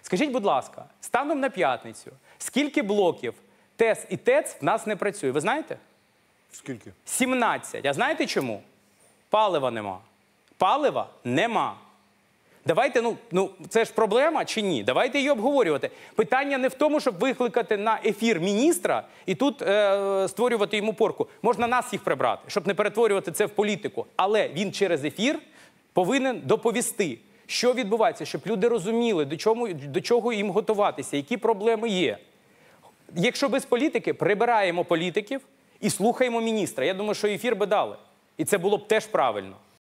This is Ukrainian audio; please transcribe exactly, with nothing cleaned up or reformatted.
Скажіть, будь ласка, станом на п'ятницю, скільки блоків ТЕС і ТЕЦ в нас не працює? Ви знаєте? Скільки? сімнадцять. А знаєте чому? Палива нема. Палива нема. Давайте, ну, ну, це ж проблема чи ні? Давайте її обговорювати. Питання не в тому, щоб викликати на ефір міністра і тут е, створювати йому порку. Можна нас їх прибрати, щоб не перетворювати це в політику. Але він через ефір повинен доповісти, що відбувається, щоб люди розуміли, до чого, до чого їм готуватися, які проблеми є. Якщо без політики, прибираємо політиків і слухаємо міністра. Я думаю, що ефір би дали. І це було б теж правильно.